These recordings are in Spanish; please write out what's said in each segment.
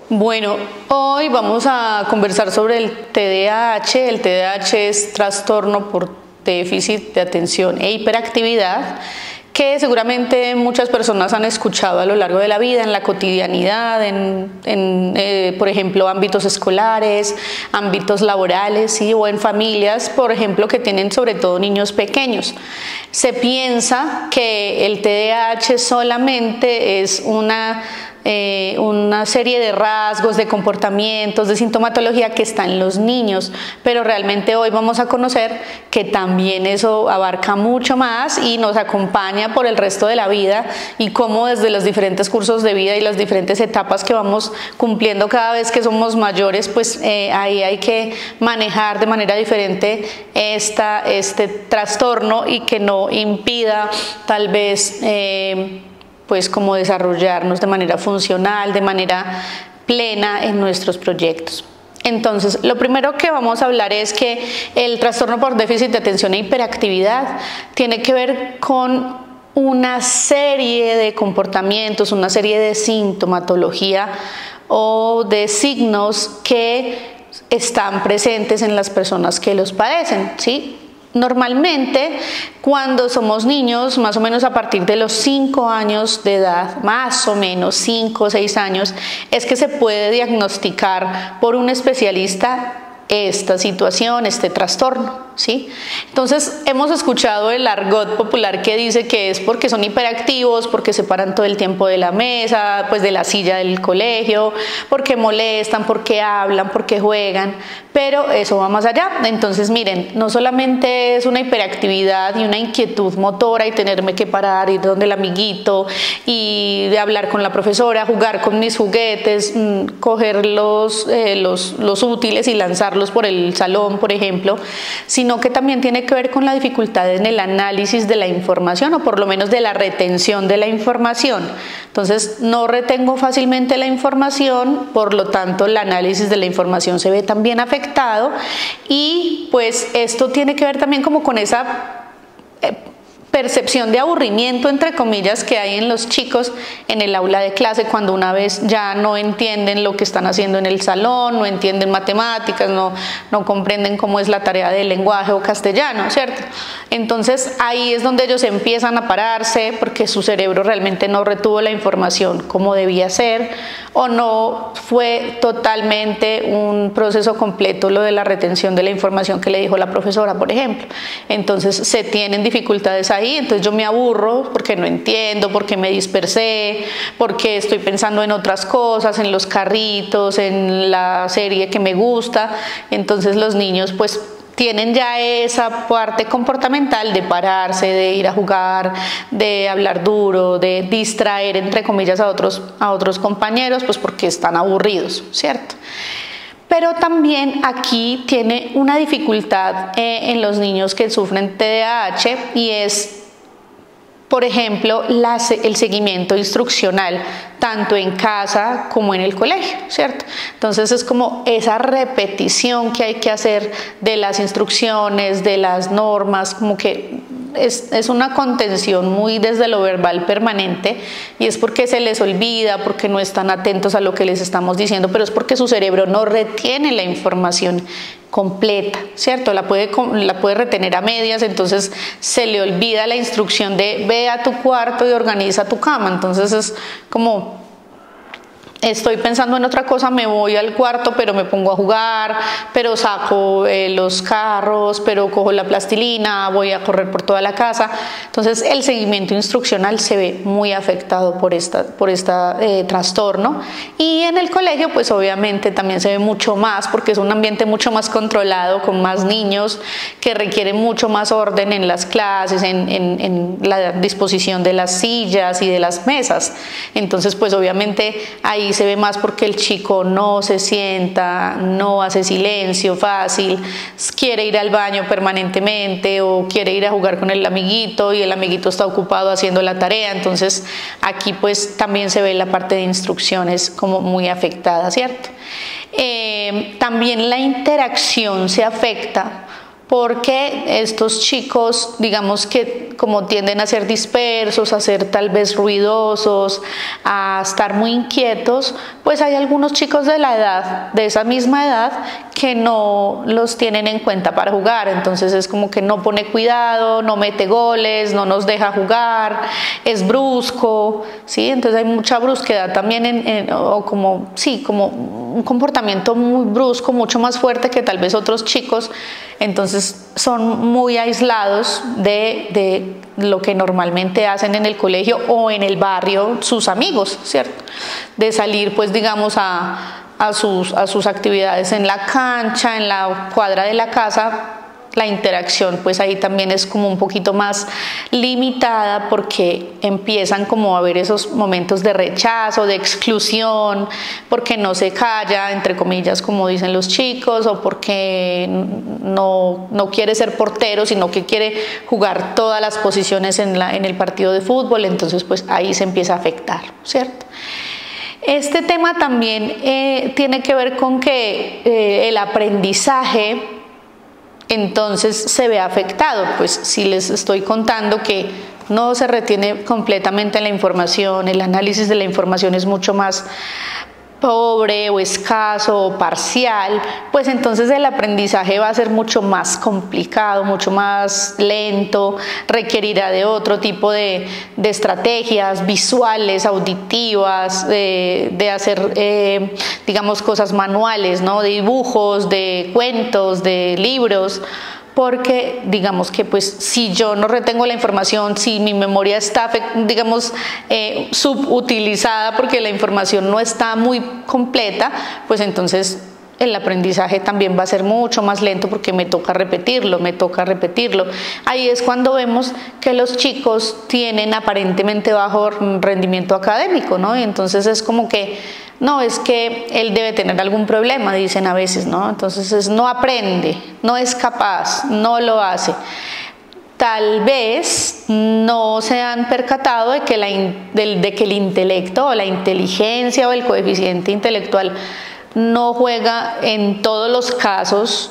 Bueno, hoy vamos a conversar sobre el TDAH. El TDAH es trastorno por déficit de atención e hiperactividad, que seguramente muchas personas han escuchado a lo largo de la vida, en la cotidianidad, por ejemplo, ámbitos escolares, ámbitos laborales, ¿sí? O en familias, por ejemplo, que tienen sobre todo niños pequeños. Se piensa que el TDAH solamente es una serie de rasgos, de comportamientos, de sintomatología que está en los niños, pero realmente hoy vamos a conocer que también eso abarca mucho más y nos acompaña por el resto de la vida, y cómo desde los diferentes cursos de vida y las diferentes etapas que vamos cumpliendo cada vez que somos mayores, pues ahí hay que manejar de manera diferente este trastorno y que no impida tal vez pues como desarrollarnos de manera funcional, de manera plena en nuestros proyectos. Entonces, lo primero que vamos a hablar es que el trastorno por déficit de atención e hiperactividad tiene que ver con una serie de comportamientos, una serie de sintomatología o de signos que están presentes en las personas que los padecen, ¿sí? Normalmente, cuando somos niños, más o menos a partir de los 5 años de edad, más o menos 5 o 6 años, es que se puede diagnosticar por un especialista esta situación, este trastorno, ¿sí? Entonces, hemos escuchado el argot popular que dice que es porque son hiperactivos, porque se paran todo el tiempo de la mesa, pues de la silla del colegio, porque molestan, porque hablan, porque juegan, pero eso va más allá. Entonces, miren, no solamente es una hiperactividad y una inquietud motora y tenerme que parar, ir donde el amiguito y de hablar con la profesora, jugar con mis juguetes, coger los útiles y lanzarlos por el salón, por ejemplo, sino que también tiene que ver con la dificultad en el análisis de la información, o por lo menos de la retención de la información. Entonces, no retengo fácilmente la información, por lo tanto el análisis de la información se ve también afectado, y pues esto tiene que ver también como con esa percepción de aburrimiento, entre comillas, que hay en los chicos en el aula de clase, cuando una vez ya no entienden lo que están haciendo en el salón, no entienden matemáticas, no comprenden cómo es la tarea de lenguaje o castellano, ¿cierto? Entonces ahí es donde ellos empiezan a pararse porque su cerebro realmente no retuvo la información como debía ser, o no fue totalmente un proceso completo lo de la retención de la información que le dijo la profesora, por ejemplo. Entonces se tienen dificultades ahí, entonces yo me aburro porque no entiendo, porque me dispersé, porque estoy pensando en otras cosas, en los carritos, en la serie que me gusta. Entonces los niños pues tienen ya esa parte comportamental de pararse, de ir a jugar, de hablar duro, de distraer entre comillas a otros compañeros, pues porque están aburridos, ¿cierto? Pero también aquí tiene una dificultad en los niños que sufren TDAH, y es, por ejemplo, el seguimiento instruccional, tanto en casa como en el colegio, ¿cierto? Entonces es como esa repetición que hay que hacer de las instrucciones, de las normas, como que es una contención muy desde lo verbal permanente, y es porque se les olvida, porque no están atentos a lo que les estamos diciendo, pero es porque su cerebro no retiene la información completa, ¿cierto? La puede retener a medias, entonces se le olvida la instrucción de ve a tu cuarto y organiza tu cama. Entonces es como, estoy pensando en otra cosa, me voy al cuarto, pero me pongo a jugar, pero saco los carros, pero cojo la plastilina, voy a correr por toda la casa. Entonces el seguimiento instruccional se ve muy afectado por este trastorno. Y en el colegio pues obviamente también se ve mucho más, porque es un ambiente mucho más controlado, con más niños, que requieren mucho más orden en las clases, en la disposición de las sillas y de las mesas. Entonces pues obviamente ahí se ve más, porque el chico no se sienta, no hace silencio fácil, quiere ir al baño permanentemente, o quiere ir a jugar con el amiguito y el amiguito está ocupado haciendo la tarea. Entonces aquí pues también se ve la parte de instrucciones como muy afectada, ¿cierto? También la interacción se afecta porque estos chicos, digamos que como tienden a ser dispersos, a ser tal vez ruidosos, a estar muy inquietos, pues hay algunos chicos de la edad, de esa misma edad, que no los tienen en cuenta para jugar. Entonces es como que no pone cuidado, no mete goles, no nos deja jugar, es brusco, ¿sí? Entonces hay mucha brusquedad también o como un comportamiento muy brusco, mucho más fuerte que tal vez otros chicos. Entonces son muy aislados de lo que normalmente hacen en el colegio o en el barrio sus amigos, ¿cierto? De salir, pues digamos, a sus actividades en la cancha, en la cuadra de la casa. La interacción pues ahí también es como un poquito más limitada, porque empiezan como a haber esos momentos de rechazo, de exclusión, porque no se calla, entre comillas, como dicen los chicos, o porque no quiere ser portero, sino que quiere jugar todas las posiciones en el partido de fútbol. Entonces pues ahí se empieza a afectar, ¿cierto? Este tema también tiene que ver con que el aprendizaje entonces se ve afectado. Pues si les estoy contando que no se retiene completamente la información, el análisis de la información es mucho más pobre o escaso o parcial, pues entonces el aprendizaje va a ser mucho más complicado, mucho más lento, requerirá de otro tipo de estrategias visuales, auditivas, de hacer, digamos, cosas manuales, ¿no? De dibujos, de cuentos, de libros, porque digamos que pues si yo no retengo la información, si mi memoria está, digamos, subutilizada porque la información no está muy completa, pues entonces el aprendizaje también va a ser mucho más lento, porque me toca repetirlo. Ahí es cuando vemos que los chicos tienen aparentemente bajo rendimiento académico, ¿no? Y entonces es como que no, es que él debe tener algún problema, dicen a veces, ¿no? Entonces no aprende, no es capaz, no lo hace. Tal vez no se han percatado de que el intelecto o la inteligencia o el coeficiente intelectual no juega en todos los casos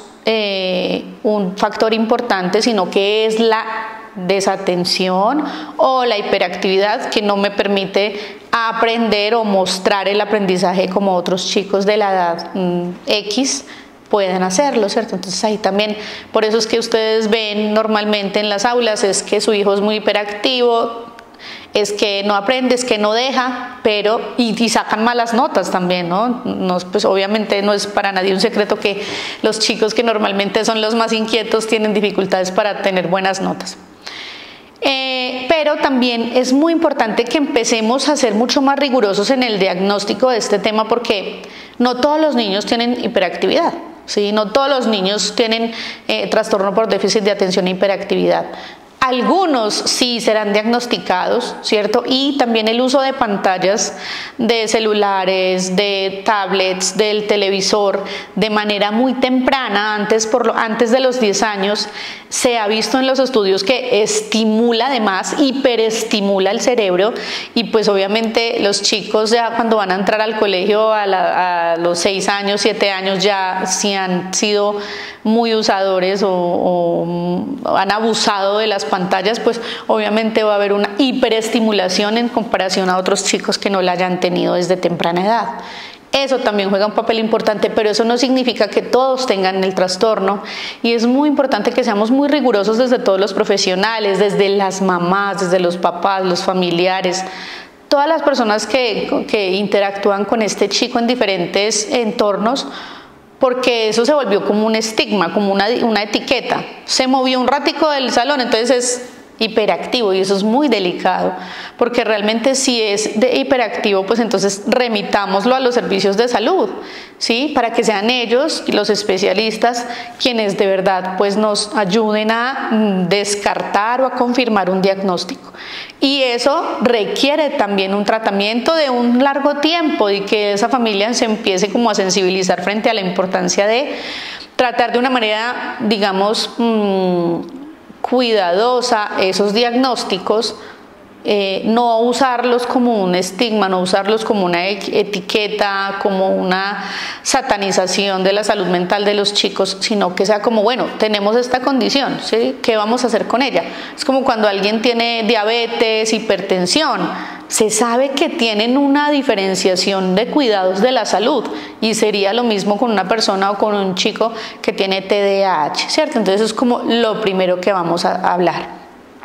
un factor importante, sino que es la desatención o la hiperactividad que no me permite aprender o mostrar el aprendizaje como otros chicos de la edad X pueden hacerlo, ¿cierto? Entonces ahí también, por eso es que ustedes ven normalmente en las aulas, es que su hijo es muy hiperactivo, es que no aprende, es que no deja, pero y sacan malas notas también, ¿no? Pues obviamente no es para nadie un secreto que los chicos que normalmente son los más inquietos tienen dificultades para tener buenas notas. Pero también es muy importante que empecemos a ser mucho más rigurosos en el diagnóstico de este tema, porque no todos los niños tienen hiperactividad, ¿sí? No todos los niños tienen trastorno por déficit de atención e hiperactividad. Algunos sí serán diagnosticados, ¿cierto? Y también el uso de pantallas, de celulares, de tablets, del televisor, de manera muy temprana, antes de los 10 años, se ha visto en los estudios que estimula, además, hiperestimula el cerebro, y pues obviamente los chicos ya cuando van a entrar al colegio a los 6 años, 7 años, ya si han sido muy usadores o han abusado de las pantallas, pues obviamente va a haber una hiperestimulación en comparación a otros chicos que no la hayan tenido desde temprana edad. Eso también juega un papel importante, pero eso no significa que todos tengan el trastorno, y es muy importante que seamos muy rigurosos desde todos los profesionales, desde las mamás, desde los papás, los familiares, todas las personas que interactúan con este chico en diferentes entornos, porque eso se volvió como un estigma, como una etiqueta. Se movió un ratico del salón, entonces es hiperactivo, y eso es muy delicado, porque realmente si es de hiperactivo, pues entonces remitámoslo a los servicios de salud, ¿sí? Para que sean ellos, los especialistas, quienes de verdad pues nos ayuden a descartar o a confirmar un diagnóstico. Y eso requiere también un tratamiento de un largo tiempo, y que esa familia se empiece como a sensibilizar frente a la importancia de tratar de una manera, digamos, cuidadosa esos diagnósticos, no usarlos como un estigma, no usarlos como una etiqueta, como una satanización de la salud mental de los chicos, sino que sea como, bueno, tenemos esta condición, ¿sí? ¿Qué vamos a hacer con ella? Es como cuando alguien tiene diabetes, hipertensión, se sabe que tienen una diferenciación de cuidados de la salud, y sería lo mismo con una persona o con un chico que tiene TDAH, ¿cierto? Entonces es como lo primero que vamos a hablar.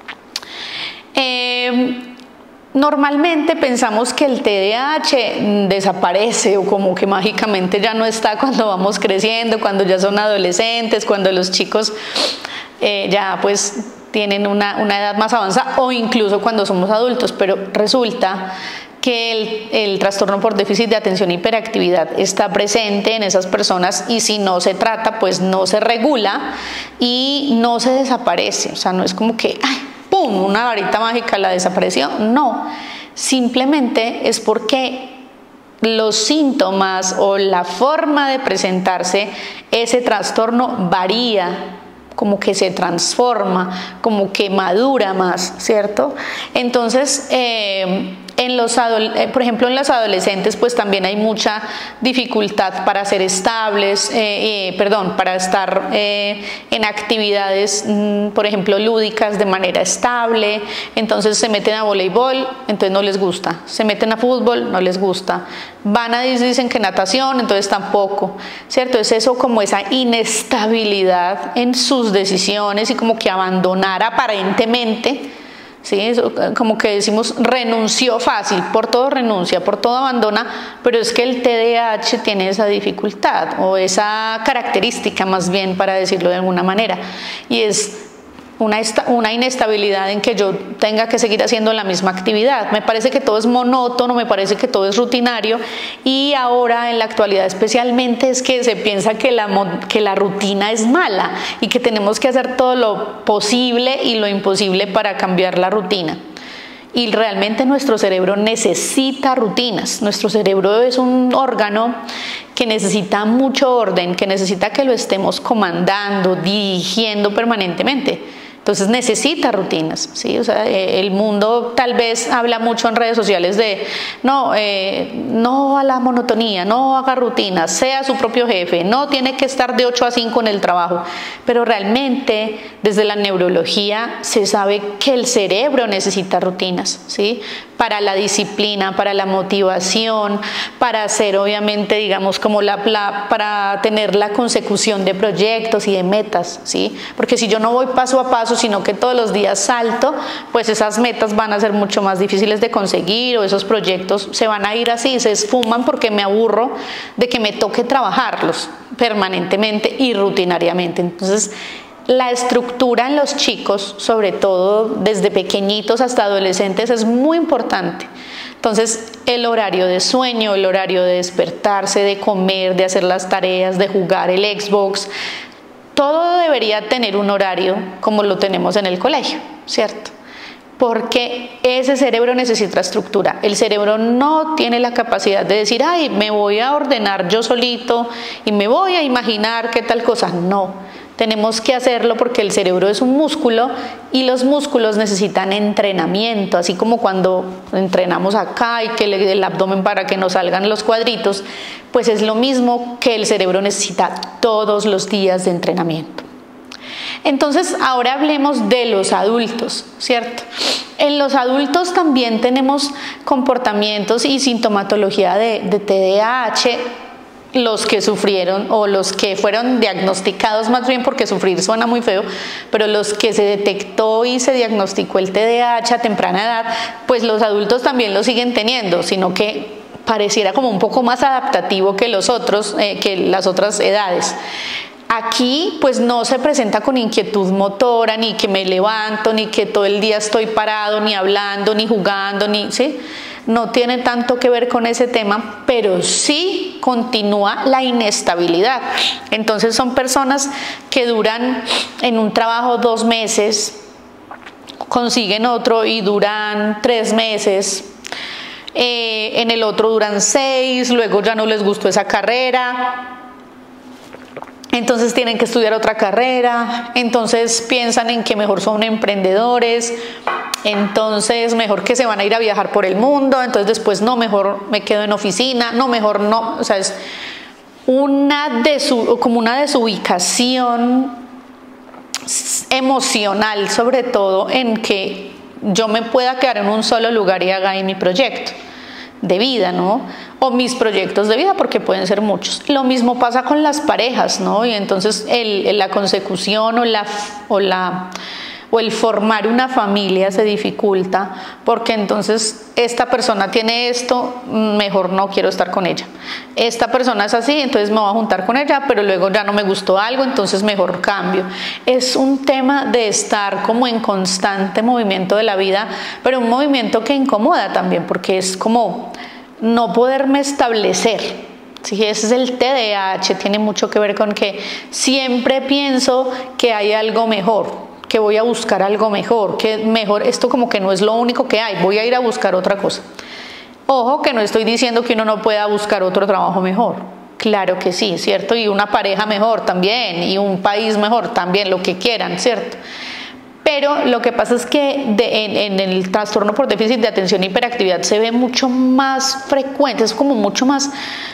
Normalmente pensamos que el TDAH desaparece o como que mágicamente ya no está cuando vamos creciendo, cuando ya son adolescentes, cuando los chicos ya pues tienen una edad más avanzada, o incluso cuando somos adultos, pero resulta que el trastorno por déficit de atención e hiperactividad está presente en esas personas, y si no se trata, pues no se regula y no se desaparece. O sea, no es como que ¡ay! ¡Pum! Una varita mágica la desapareció. No, simplemente es porque los síntomas o la forma de presentarse ese trastorno varía, como que se transforma, como que madura más, ¿cierto? Entonces, por ejemplo, en los adolescentes pues también hay mucha dificultad para ser estables, para estar en actividades, por ejemplo, lúdicas de manera estable. Entonces se meten a voleibol, entonces no les gusta, se meten a fútbol, no les gusta, dicen que natación, entonces tampoco, ¿cierto? Es eso, como esa inestabilidad en sus decisiones y como que abandonar aparentemente, ¿sí? Eso, como que decimos, renunció fácil, por todo renuncia, por todo abandona, pero es que el TDAH tiene esa dificultad o esa característica, más bien, para decirlo de alguna manera, y es una inestabilidad en que yo tenga que seguir haciendo la misma actividad. Me parece que todo es monótono, me parece que todo es rutinario, y ahora en la actualidad especialmente es que se piensa que la rutina es mala y que tenemos que hacer todo lo posible y lo imposible para cambiar la rutina. Y realmente nuestro cerebro necesita rutinas. Nuestro cerebro es un órgano que necesita mucho orden, que necesita que lo estemos comandando, dirigiendo permanentemente. Entonces necesita rutinas, ¿sí? O sea, el mundo tal vez habla mucho en redes sociales de no a la monotonía, no haga rutinas, sea su propio jefe, no tiene que estar de 8 a 5 en el trabajo, pero realmente desde la neurología se sabe que el cerebro necesita rutinas, ¿sí? Para la disciplina, para la motivación, para hacer, obviamente, digamos, como para tener la consecución de proyectos y de metas, ¿sí? Porque si yo no voy paso a paso, sino que todos los días salto, pues esas metas van a ser mucho más difíciles de conseguir, o esos proyectos se van a ir así, se esfuman, porque me aburro de que me toque trabajarlos permanentemente y rutinariamente. Entonces, la estructura en los chicos, sobre todo desde pequeñitos hasta adolescentes, es muy importante. Entonces, el horario de sueño, el horario de despertarse, de comer, de hacer las tareas, de jugar el Xbox, todo debería tener un horario como lo tenemos en el colegio, ¿cierto? Porque ese cerebro necesita estructura. El cerebro no tiene la capacidad de decir, ay, me voy a ordenar yo solito y me voy a imaginar qué tal cosa. No, tenemos que hacerlo porque el cerebro es un músculo y los músculos necesitan entrenamiento, así como cuando entrenamos acá y que el abdomen para que nos salgan los cuadritos, pues es lo mismo que el cerebro necesita todos los días de entrenamiento. Entonces, ahora hablemos de los adultos, ¿cierto? En los adultos también tenemos comportamientos y sintomatología de TDAH, los que sufrieron o los que fueron diagnosticados, más bien, porque sufrir suena muy feo, pero los que se detectó y se diagnosticó el TDAH a temprana edad, pues los adultos también lo siguen teniendo, sino que pareciera como un poco más adaptativo que los otros, que las otras edades. Aquí pues no se presenta con inquietud motora, ni que me levanto, ni que todo el día estoy parado, ni hablando, ni jugando, ¿sí? No tiene tanto que ver con ese tema, pero sí continúa la inestabilidad. Entonces son personas que duran en un trabajo 2 meses, consiguen otro y duran 3 meses, en el otro duran 6, luego ya no les gustó esa carrera, entonces tienen que estudiar otra carrera, entonces piensan en que mejor son emprendedores, entonces mejor que se van a ir a viajar por el mundo, entonces después no, mejor me quedo en oficina, no, mejor no, o sea, es como una desubicación emocional, sobre todo en que yo me pueda quedar en un solo lugar y haga ahí mi proyecto de vida, ¿no? O mis proyectos de vida, porque pueden ser muchos. Lo mismo pasa con las parejas, ¿no? Y entonces la consecución o el formar una familia se dificulta, porque entonces esta persona tiene esto, mejor no quiero estar con ella. Esta persona es así, entonces me voy a juntar con ella, pero luego ya no me gustó algo, entonces mejor cambio. Es un tema de estar como en constante movimiento de la vida, pero un movimiento que incomoda también, porque es como no poderme establecer. Sí, ese es el TDAH, tiene mucho que ver con que siempre pienso que hay algo mejor, que voy a buscar algo mejor, que mejor, esto como que no es lo único que hay, voy a ir a buscar otra cosa. Ojo que no estoy diciendo que uno no pueda buscar otro trabajo mejor, claro que sí, ¿cierto? Y una pareja mejor también, y un país mejor también, lo que quieran, ¿cierto? Pero lo que pasa es que en el trastorno por déficit de atención e hiperactividad se ve mucho más frecuente, es como mucho más,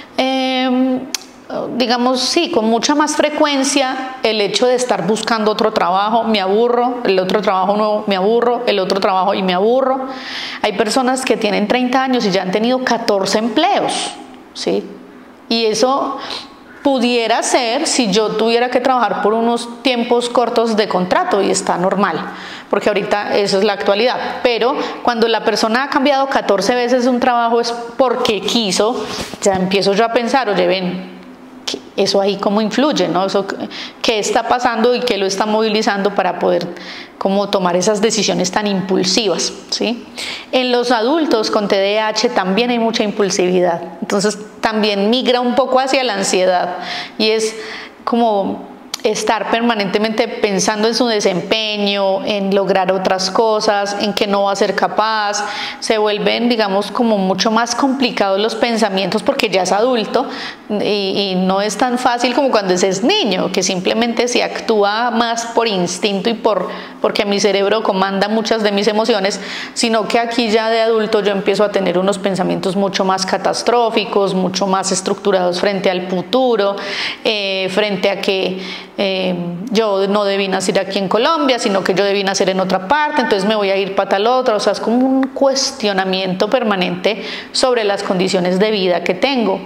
digamos, sí, con mucha más frecuencia el hecho de estar buscando otro trabajo, me aburro, el otro trabajo nuevo, me aburro, el otro trabajo y me aburro. Hay personas que tienen 30 años y ya han tenido 14 empleos, ¿sí? Y eso pudiera ser si yo tuviera que trabajar por unos tiempos cortos de contrato, y está normal, porque ahorita eso es la actualidad, pero cuando la persona ha cambiado 14 veces un trabajo es porque quiso. Ya empiezo yo a pensar, oye, ven, eso ahí cómo influye, ¿no? Eso, ¿qué está pasando y qué lo está movilizando para poder como tomar esas decisiones tan impulsivas, ¿sí? En los adultos con TDAH también hay mucha impulsividad, entonces también migra un poco hacia la ansiedad, y es como estar permanentemente pensando en su desempeño, en lograr otras cosas, en que no va a ser capaz. Se vuelven, digamos, como mucho más complicados los pensamientos porque ya es adulto, y no es tan fácil como cuando es niño, que simplemente se actúa más por instinto y porque mi cerebro comanda muchas de mis emociones, sino que aquí ya de adulto yo empiezo a tener unos pensamientos mucho más catastróficos, mucho más estructurados frente al futuro, frente a que yo no debí nacer aquí en Colombia, sino que yo debí nacer en otra parte, entonces me voy a ir para tal otra. O sea, es como un cuestionamiento permanente sobre las condiciones de vida que tengo,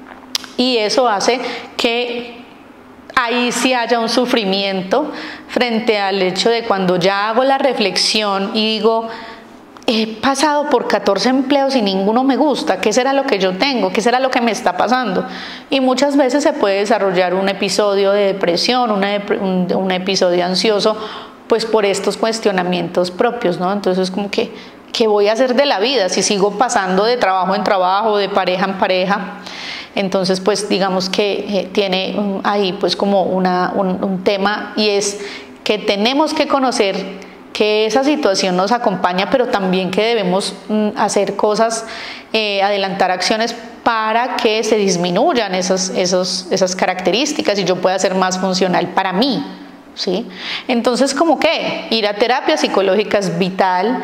y eso hace que ahí sí haya un sufrimiento frente al hecho de cuando ya hago la reflexión y digo, he pasado por 14 empleos y ninguno me gusta, ¿qué será lo que yo tengo? ¿Qué será lo que me está pasando? Y muchas veces se puede desarrollar un episodio de depresión, un episodio ansioso, pues por estos cuestionamientos propios, ¿no? Entonces como que, ¿qué voy a hacer de la vida si sigo pasando de trabajo en trabajo, de pareja en pareja? Entonces pues digamos que tiene ahí pues como un tema, y es que tenemos que conocer que esa situación nos acompaña, pero también que debemos hacer cosas, adelantar acciones para que se disminuyan esas características y yo pueda ser más funcional para mí, ¿sí? Entonces, ¿cómo qué? Ir a terapia psicológica es vital.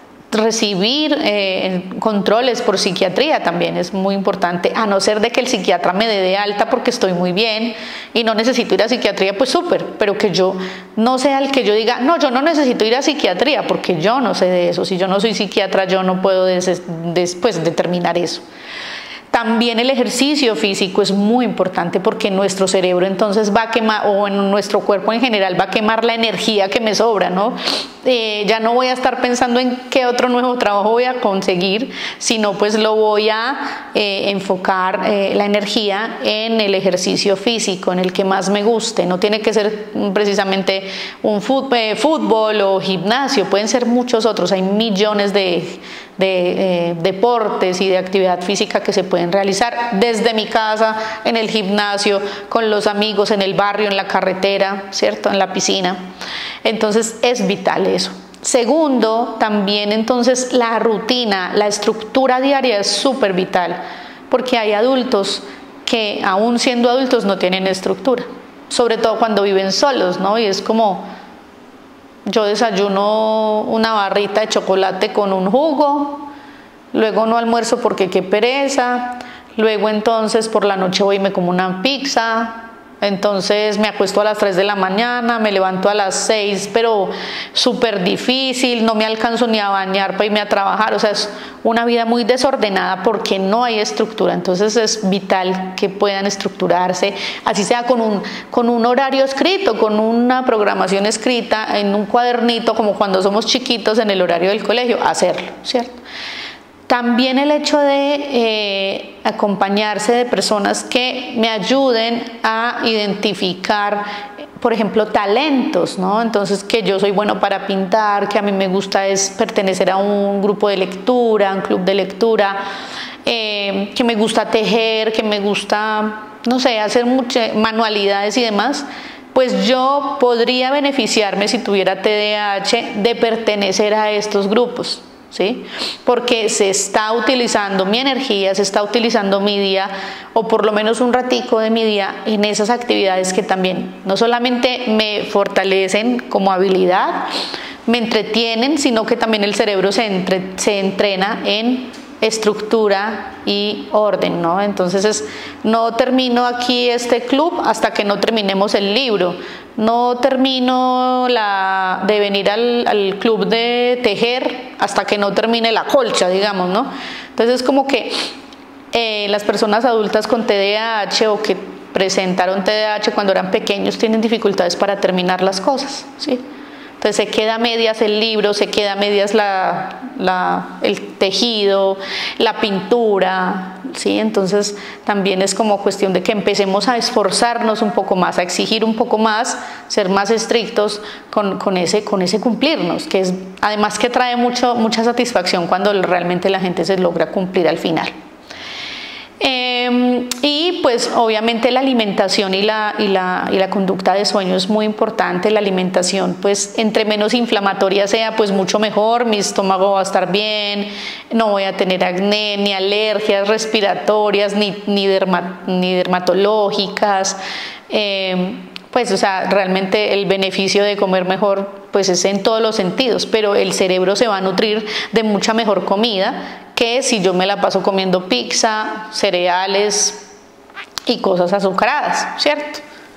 Recibir controles por psiquiatría también es muy importante, a no ser de que el psiquiatra me dé de alta porque estoy muy bien y no necesito ir a psiquiatría, pues súper, pero que yo no sea el que yo diga, no, yo no necesito ir a psiquiatría porque yo no sé de eso. Si yo no soy psiquiatra, yo no puedo después determinar eso. También el ejercicio físico es muy importante, porque nuestro cerebro entonces va a quemar, o en nuestro cuerpo en general va a quemar la energía que me sobra, ¿no? Ya no voy a estar pensando en qué otro nuevo trabajo voy a conseguir, sino pues lo voy a enfocar la energía en el ejercicio físico, en el que más me guste. No tiene que ser precisamente un fútbol o gimnasio, pueden ser muchos otros. Hay millones de deportes y de actividad física que se pueden realizar desde mi casa, en el gimnasio, con los amigos, en el barrio, en la carretera, ¿cierto? En la piscina. Entonces es vital eso. Segundo, también entonces la rutina, la estructura diaria es súper vital, porque hay adultos que aún siendo adultos no tienen estructura, sobre todo cuando viven solos, ¿no? Y es como, yo desayuno una barrita de chocolate con un jugo, luego no almuerzo porque qué pereza, luego entonces por la noche voy y me como una pizza, entonces me acuesto a las 3 de la mañana, me levanto a las 6, pero súper difícil, no me alcanzo ni a bañar para irme a trabajar, o sea, es una vida muy desordenada porque no hay estructura. Entonces es vital que puedan estructurarse, así sea con un horario escrito, con una programación escrita en un cuadernito, como cuando somos chiquitos en el horario del colegio, hacerlo, ¿cierto? También el hecho de acompañarse de personas que me ayuden a identificar, por ejemplo, talentos, ¿no? Entonces, que yo soy bueno para pintar, que a mí me gusta es pertenecer a un grupo de lectura, un club de lectura, que me gusta tejer, que me gusta, no sé, hacer muchas manualidades y demás. Pues yo podría beneficiarme, si tuviera TDAH, de pertenecer a estos grupos, ¿sí? Porque se está utilizando mi energía, se está utilizando mi día, o por lo menos un ratico de mi día, en esas actividades que también no solamente me fortalecen como habilidad, me entretienen, sino que también el cerebro se entrena en estructura y orden, ¿no? Entonces no termino aquí este club hasta que no terminemos el libro, no termino de venir al club de tejer hasta que no termine la colcha, digamos, ¿no? Entonces como que las personas adultas con TDAH o que presentaron TDAH cuando eran pequeños tienen dificultades para terminar las cosas, ¿sí? Entonces se queda a medias el libro, se queda a medias el tejido, la pintura, ¿sí? Entonces también es como cuestión de que empecemos a esforzarnos un poco más, a exigir un poco más, ser más estrictos con ese cumplirnos, que es además que trae mucha satisfacción cuando realmente la gente se logra cumplir al final. Y pues obviamente la alimentación y la conducta de sueño es muy importante. La alimentación, pues entre menos inflamatoria sea, pues mucho mejor, mi estómago va a estar bien, no voy a tener acné, ni alergias respiratorias, ni dermatológicas. Pues o sea, realmente el beneficio de comer mejor pues es en todos los sentidos, pero el cerebro se va a nutrir de mucha mejor comida que si yo me la paso comiendo pizza, cereales y cosas azucaradas, ¿cierto?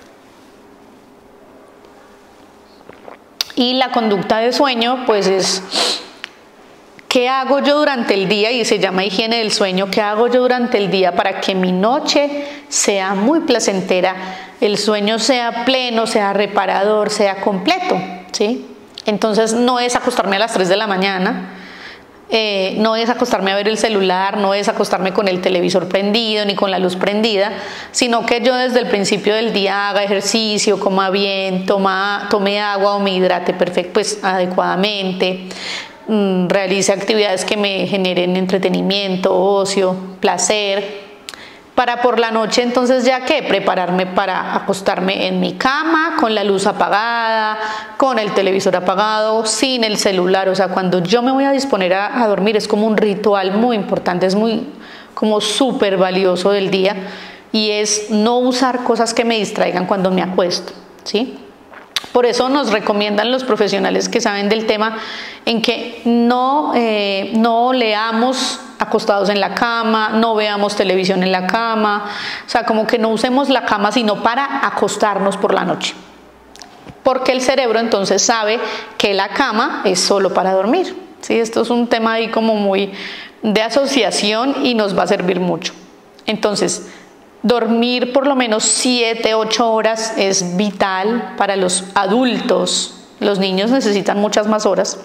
Y la conducta de sueño pues es ¿qué hago yo durante el día? Y se llama higiene del sueño. ¿Qué hago yo durante el día para que mi noche sea muy placentera, el sueño sea pleno, sea reparador, sea completo, ¿sí? Entonces no es acostarme a las 3 de la mañana, no es acostarme a ver el celular, no es acostarme con el televisor prendido ni con la luz prendida, sino que yo desde el principio del día haga ejercicio, coma bien, tome agua o me hidrate pues adecuadamente, realice actividades que me generen entretenimiento, ocio, placer, para por la noche entonces ya que prepararme para acostarme en mi cama con la luz apagada, con el televisor apagado, sin el celular. O sea, cuando yo me voy a disponer a dormir es como un ritual muy importante, es muy como súper valioso del día, y es no usar cosas que me distraigan cuando me acuesto, ¿sí? Por eso nos recomiendan los profesionales que saben del tema en que no leamos acostados en la cama, no veamos televisión en la cama, o sea, como que no usemos la cama sino para acostarnos por la noche, porque el cerebro entonces sabe que la cama es solo para dormir, ¿sí? Esto es un tema ahí como muy de asociación y nos va a servir mucho. Entonces, dormir por lo menos 7, 8 horas es vital para los adultos. Los niños necesitan muchas más horas.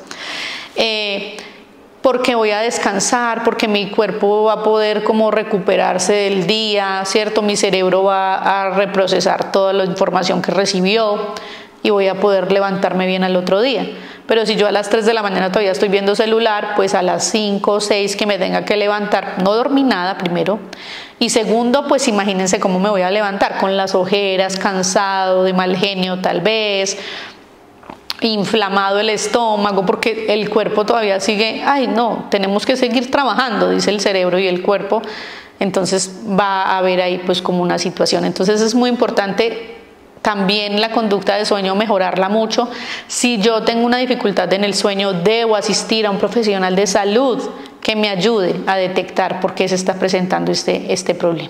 Porque voy a descansar, porque mi cuerpo va a poder como recuperarse del día, ¿cierto? Mi cerebro va a reprocesar toda la información que recibió y voy a poder levantarme bien al otro día. Pero si yo a las 3 de la mañana todavía estoy viendo celular, pues a las 5 o 6 que me tenga que levantar, no dormí nada primero, y segundo, pues imagínense cómo me voy a levantar, con las ojeras, cansado, de mal genio tal vez, inflamado el estómago, porque el cuerpo todavía sigue, ay no, tenemos que seguir trabajando, dice el cerebro y el cuerpo, entonces va a haber ahí pues como una situación. Entonces es muy importante también la conducta de sueño mejorarla mucho. Si yo tengo una dificultad en el sueño, debo asistir a un profesional de salud que me ayude a detectar por qué se está presentando este problema.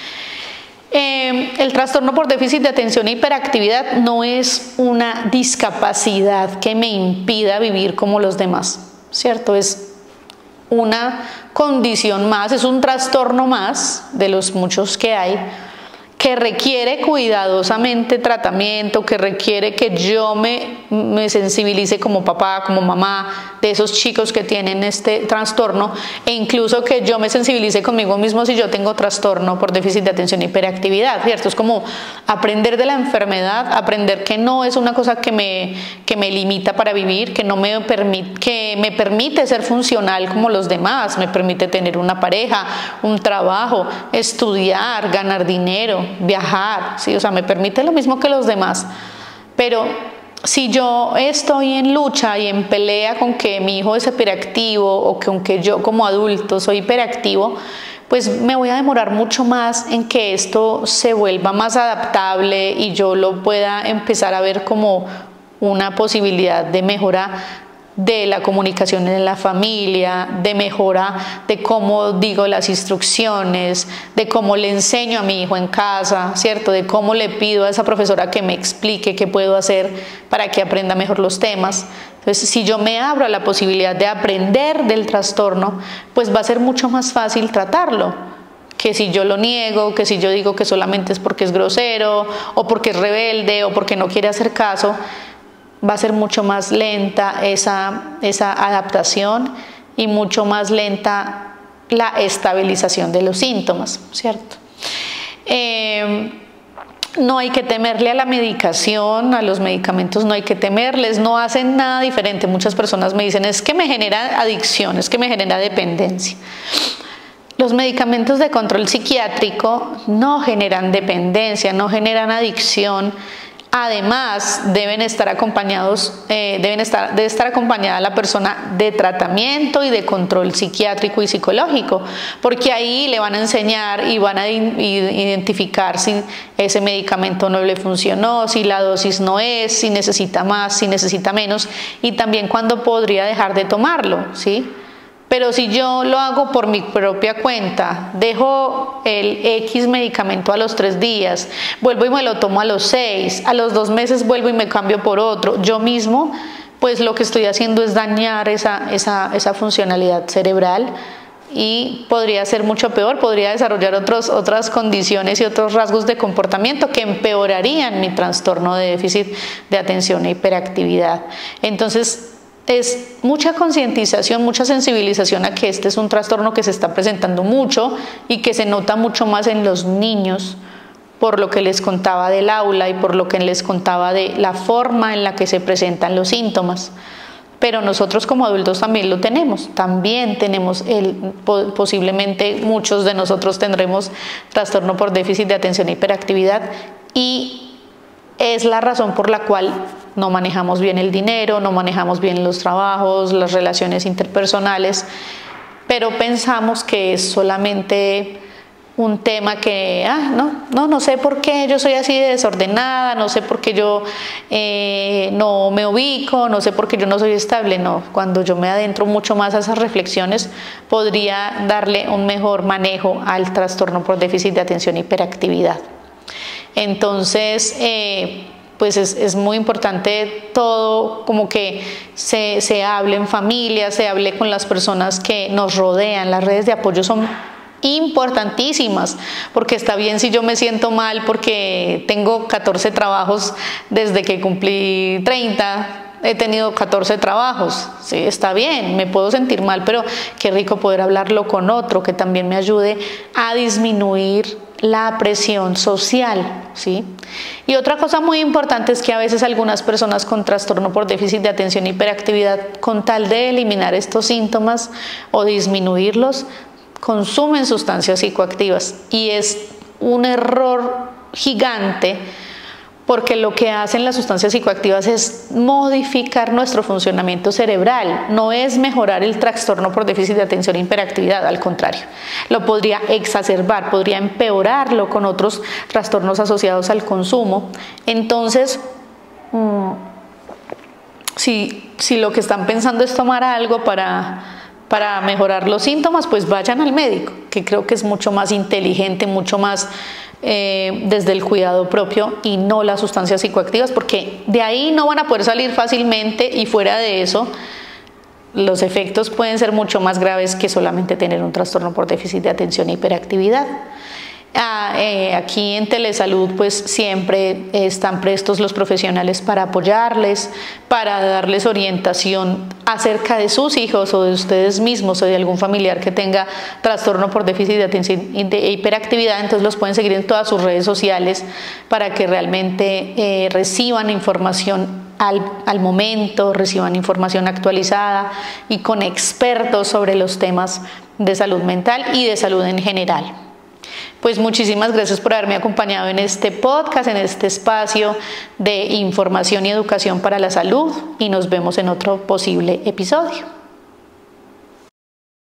El trastorno por déficit de atención e hiperactividad no es una discapacidad que me impida vivir como los demás, ¿cierto? Es una condición más, es un trastorno más de los muchos que hay, que requiere cuidadosamente tratamiento, que requiere que yo me sensibilice como papá, como mamá de esos chicos que tienen este trastorno, e incluso que yo me sensibilice conmigo mismo si yo tengo trastorno por déficit de atención e hiperactividad, ¿cierto? Es como aprender de la enfermedad, aprender que no es una cosa que me limita para vivir, que me permite ser funcional como los demás, me permite tener una pareja, un trabajo, estudiar, ganar dinero, viajar, ¿sí? O sea, me permite lo mismo que los demás. Pero si yo estoy en lucha y en pelea con que mi hijo es hiperactivo o con que yo como adulto soy hiperactivo, pues me voy a demorar mucho más en que esto se vuelva más adaptable y yo lo pueda empezar a ver como una posibilidad de mejora de la comunicación en la familia, de mejora de cómo digo las instrucciones, de cómo le enseño a mi hijo en casa, ¿cierto? De cómo le pido a esa profesora que me explique qué puedo hacer para que aprenda mejor los temas. Entonces, si yo me abro a la posibilidad de aprender del trastorno, pues va a ser mucho más fácil tratarlo, que si yo lo niego, que si yo digo que solamente es porque es grosero, o porque es rebelde, o porque no quiere hacer caso. Va a ser mucho más lenta esa adaptación y mucho más lenta la estabilización de los síntomas, ¿cierto? No hay que temerle a la medicación, a los medicamentos no hay que temerles, no hacen nada diferente. Muchas personas me dicen, es que me genera adicción, es que me genera dependencia. Los medicamentos de control psiquiátrico no generan dependencia, no generan adicción. Además, debe estar acompañada la persona de tratamiento y de control psiquiátrico y psicológico, porque ahí le van a enseñar y van a identificar si ese medicamento no le funcionó, si la dosis no es, si necesita más, si necesita menos, y también cuándo podría dejar de tomarlo, ¿sí? Pero si yo lo hago por mi propia cuenta, dejo el X medicamento a los 3 días, vuelvo y me lo tomo a los 6, a los 2 meses vuelvo y me cambio por otro, yo mismo, pues lo que estoy haciendo es dañar esa funcionalidad cerebral y podría ser mucho peor, podría desarrollar otras condiciones y otros rasgos de comportamiento que empeorarían mi trastorno de déficit de atención e hiperactividad. Entonces, es mucha concientización, mucha sensibilización a que este es un trastorno que se está presentando mucho y que se nota mucho más en los niños, por lo que les contaba del aula y por lo que les contaba de la forma en la que se presentan los síntomas. Pero nosotros como adultos también lo tenemos, posiblemente muchos de nosotros tendremos trastorno por déficit de atención e hiperactividad, y es la razón por la cual no manejamos bien el dinero, no manejamos bien los trabajos, las relaciones interpersonales, pero pensamos que es solamente un tema que, no sé por qué yo soy así de desordenada, no sé por qué yo no me ubico, no sé por qué yo no soy estable. No, cuando yo me adentro mucho más a esas reflexiones, podría darle un mejor manejo al trastorno por déficit de atención e hiperactividad. Entonces, pues es muy importante todo, como que se hable en familia, se hable con las personas que nos rodean. Las redes de apoyo son importantísimas, porque está bien si yo me siento mal porque tengo 14 trabajos desde que cumplí 30, he tenido 14 trabajos, sí, está bien, me puedo sentir mal, pero qué rico poder hablarlo con otro que también me ayude a disminuir la presión social, ¿sí? Y otra cosa muy importante es que a veces algunas personas con trastorno por déficit de atención e hiperactividad, con tal de eliminar estos síntomas o disminuirlos, consumen sustancias psicoactivas, y es un error gigante, porque lo que hacen las sustancias psicoactivas es modificar nuestro funcionamiento cerebral, no es mejorar el trastorno por déficit de atención e hiperactividad, al contrario, lo podría exacerbar, podría empeorarlo con otros trastornos asociados al consumo. Entonces, si lo que están pensando es tomar algo para mejorar los síntomas, pues vayan al médico, que creo que es mucho más inteligente, mucho más desde el cuidado propio y no las sustancias psicoactivas, porque de ahí no van a poder salir fácilmente y fuera de eso los efectos pueden ser mucho más graves que solamente tener un trastorno por déficit de atención e hiperactividad. Aquí en Telesalud pues siempre están prestos los profesionales para apoyarles, para darles orientación acerca de sus hijos o de ustedes mismos o de algún familiar que tenga trastorno por déficit de atención e hiperactividad. Entonces los pueden seguir en todas sus redes sociales para que realmente reciban información al momento, reciban información actualizada y con expertos sobre los temas de salud mental y de salud en general. Pues muchísimas gracias por haberme acompañado en este podcast, en este espacio de información y educación para la salud, y nos vemos en otro posible episodio.